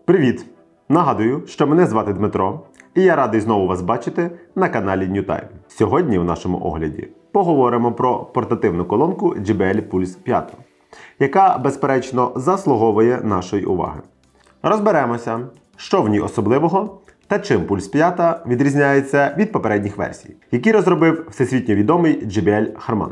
Привіт! Нагадую, що мене звати Дмитро, і я радий знову вас бачити на каналі NewTime. Сьогодні у нашому огляді поговоримо про портативну колонку JBL Pulse 5, яка, безперечно, заслуговує нашої уваги. Розберемося, що в ній особливого та чим Pulse 5 відрізняється від попередніх версій, які розробив всесвітньо відомий JBL Harman.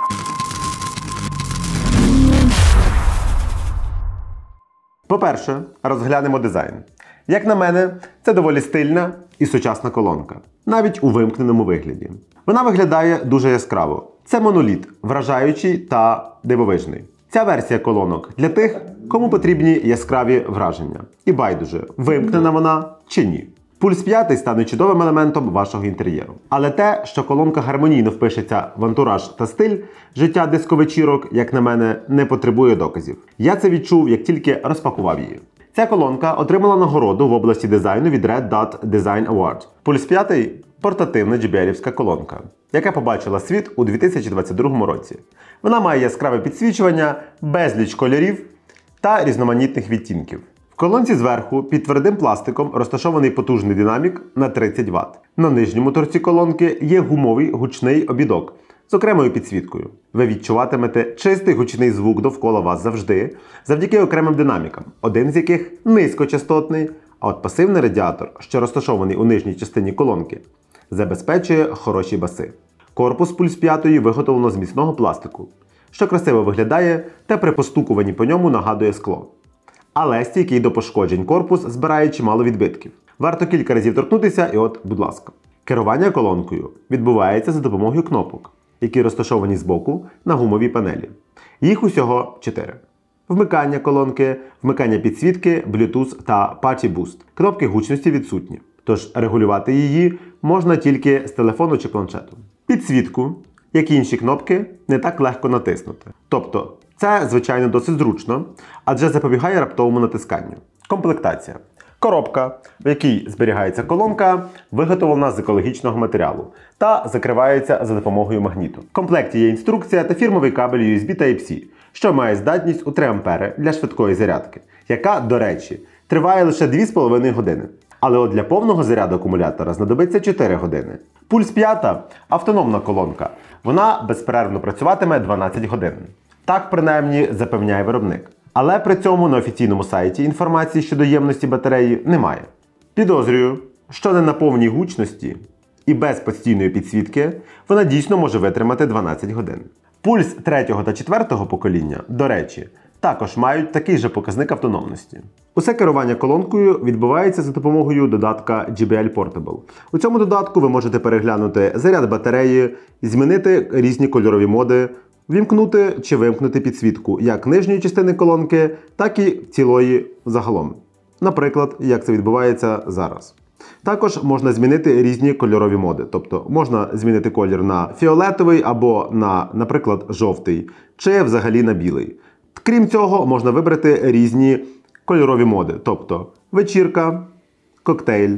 По-перше, розглянемо дизайн. Як на мене, це доволі стильна і сучасна колонка, навіть у вимкненому вигляді. Вона виглядає дуже яскраво. Це моноліт, вражаючий та дивовижний. Ця версія колонок для тих, кому потрібні яскраві враження. І байдуже, вимкнена вона чи ні. Pulse 5 стане чудовим елементом вашого інтер'єру. Але те, що колонка гармонійно впишеться в антураж та стиль життя диско-вечірок, як на мене, не потребує доказів. Я це відчув, як тільки розпакував її. Ця колонка отримала нагороду в області дизайну від Red Dot Design Award. Pulse 5 – портативна JBL-івська колонка, яка побачила світ у 2022 році. Вона має яскраве підсвічування, безліч кольорів та різноманітних відтінків. В колонці зверху під твердим пластиком розташований потужний динамік на 30 Вт. На нижньому торці колонки є гумовий гучний обідок з окремою підсвіткою. Ви відчуватимете чистий гучний звук довкола вас завжди, завдяки окремим динамікам, один з яких низькочастотний, а от пасивний радіатор, що розташований у нижній частині колонки, забезпечує хороші баси. Корпус Pulse 5 виготовлено з міцного пластику, що красиво виглядає та при постукуванні по ньому нагадує скло. Але стійкий до пошкоджень корпус збирає чимало відбитків. Варто кілька разів торкнутися і от, будь ласка. Керування колонкою відбувається за допомогою кнопок, які розташовані збоку на гумовій панелі. Їх усього 4. Вмикання колонки, вмикання підсвітки, Bluetooth та Party Boost. Кнопки гучності відсутні, тож регулювати її можна тільки з телефону чи планшету. Підсвітку, як і інші кнопки, не так легко натиснути. Тобто, це, звичайно, досить зручно, адже запобігає раптовому натисканню. Комплектація. Коробка, в якій зберігається колонка, виготовлена з екологічного матеріалу та закривається за допомогою магніту. В комплекті є інструкція та фірмовий кабель USB Type-C, що має здатність у 3 А для швидкої зарядки, яка, до речі, триває лише 2,5 години. Але от для повного заряду акумулятора знадобиться 4 години. Pulse 5 – автономна колонка. Вона безперервно працюватиме 12 годин. Так, принаймні, запевняє виробник. Але при цьому на офіційному сайті інформації щодо ємності батареї немає. Підозрюю, що не на повній гучності і без постійної підсвітки вона дійсно може витримати 12 годин. Pulse 3 та 4 покоління, до речі, також мають такий же показник автономності. Усе керування колонкою відбувається за допомогою додатка JBL Portable. У цьому додатку ви можете переглянути заряд батареї, змінити різні кольорові моди, вімкнути чи вимкнути підсвітку як нижньої частини колонки, так і цілої загалом. Наприклад, як це відбувається зараз. Також можна змінити різні кольорові моди. Тобто можна змінити колір на фіолетовий або на, наприклад, жовтий, чи взагалі на білий. Крім цього, можна вибрати різні кольорові моди. Тобто вечірка, коктейль,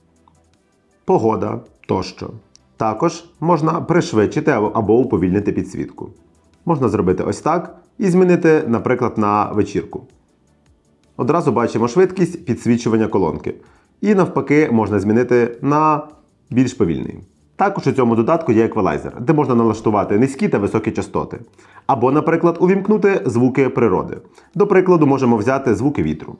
погода тощо. Також можна пришвидшити або уповільнити підсвітку. Можна зробити ось так і змінити, наприклад, на вечірку. Одразу бачимо швидкість підсвічування колонки. І навпаки можна змінити на більш повільний. Також у цьому додатку є еквалайзер, де можна налаштувати низькі та високі частоти. Або, наприклад, увімкнути звуки природи. До прикладу, можемо взяти звуки вітру.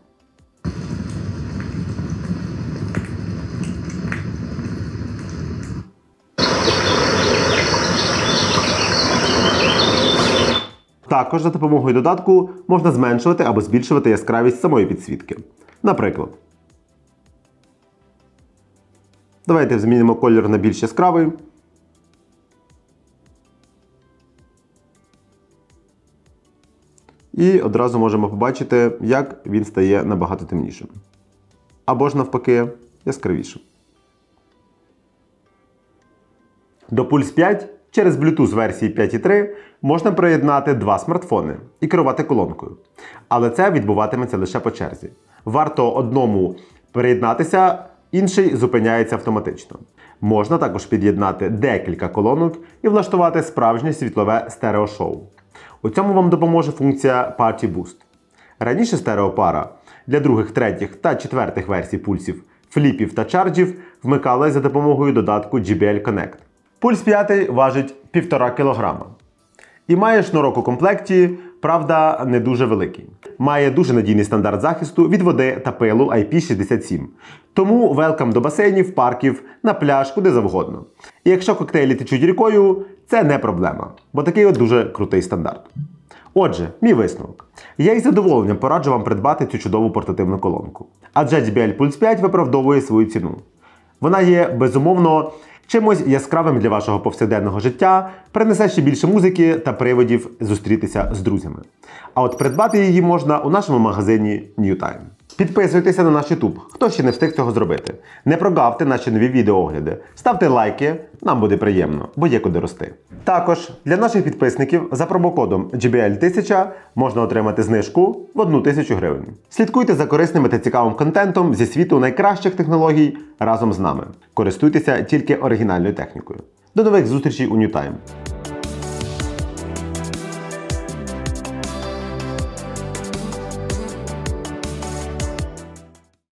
Також за допомогою додатку можна зменшувати або збільшувати яскравість самої підсвітки. Наприклад, давайте змінимо колір на більш яскравий. І одразу можемо побачити, як він стає набагато темнішим. Або ж навпаки, яскравішим. До Pulse 5 через Bluetooth версії 5.3 можна приєднати 2 смартфони і керувати колонкою. Але це відбуватиметься лише по черзі. Варто одному приєднатися, інший зупиняється автоматично. Можна також під'єднати декілька колонок і влаштувати справжнє світлове стереошоу. У цьому вам допоможе функція Party Boost. Раніше стереопара для других, третіх та четвертих версій пульсів, фліпів та чарджів вмикали за допомогою додатку JBL Connect. Пульс 5 важить 1,5 кг. І має шнурок у комплекті, правда, не дуже великий. Має дуже надійний стандарт захисту від води та пилу IP67. Тому велкам до басейнів, парків, на пляж, куди завгодно. І якщо коктейлі течуть рікою, це не проблема, бо такий от дуже крутий стандарт. Отже, мій висновок. Я із задоволенням пораджу вам придбати цю чудову портативну колонку. Адже JBL Pulse 5 виправдовує свою ціну. Вона є, безумовно, чимось яскравим для вашого повсякденного життя, принесе ще більше музики та приводів зустрітися з друзями. А от придбати її можна у нашому магазині NewTime. Підписуйтеся на наш YouTube, хто ще не встиг цього зробити. Не прогавте наші нові відеоогляди. Ставте лайки, нам буде приємно, бо є куди рости. Також для наших підписників за промокодом JBL1000 можна отримати знижку в 1000 гривень. Слідкуйте за корисним та цікавим контентом зі світу найкращих технологій разом з нами. Користуйтеся тільки оригінальною технікою. До нових зустрічей у NewTime.